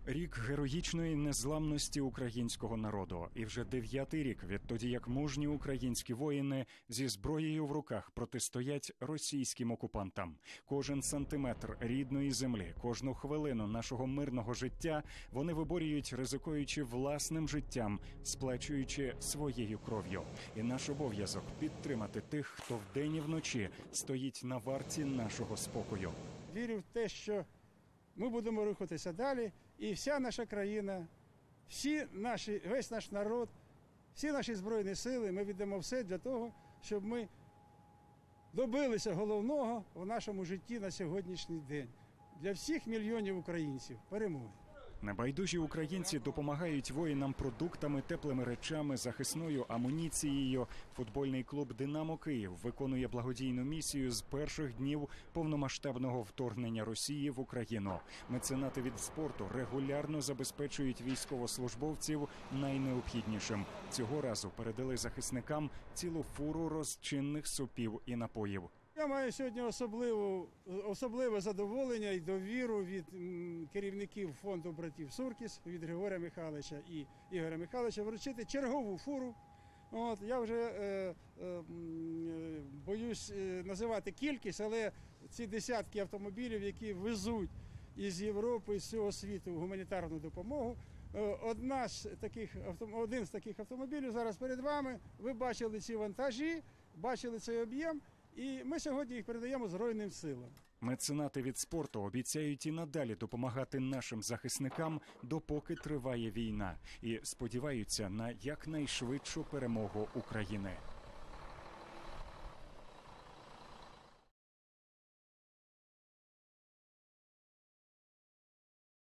Рік героїчної незламності українського народу. І вже 9-й рік відтоді, як мужні українські воїни зі зброєю в руках протистоять російським окупантам. Кожен сантиметр рідної землі, кожну хвилину нашого мирного життя вони виборюють, ризикуючи власним життям, сплачуючи своєю кров'ю. І наш обов'язок – підтримати тих, хто вдень і вночі стоїть на варті нашого спокою. Вірю в те, що ми будемо рухатися далі, і вся наша країна, весь наш народ, всі наші Збройні сили, ми віддамо все для того, щоб ми добилися головного в нашому житті на сьогоднішній день. Для всіх мільйонів українців – перемоги. Небайдужі українці допомагають воїнам продуктами, теплими речами, захисною амуніцією. Футбольний клуб «Динамо Київ» виконує благодійну місію з перших днів повномасштабного вторгнення Росії в Україну. Меценати від спорту регулярно забезпечують військовослужбовців найнеобхіднішим. Цього разу передали захисникам цілу фуру розчинних супів і напоїв. Я маю сьогодні особливе задоволення і довіру від керівників фонду братів Суркіс, від Григорія Михайловича і Ігоря Михайловича вручити чергову фуру. Я вже боюсь називати кількість, але ці десятки автомобілів, які везуть із Європи, з всього світу гуманітарну допомогу. Один з таких автомобілів зараз перед вами. Ви бачили ці вантажі, бачили цей об'єм. І ми сьогодні їх передаємо Збройним силам. Меценати від спорту обіцяють і надалі допомагати нашим захисникам, допоки триває війна. І сподіваються на якнайшвидшу перемогу України.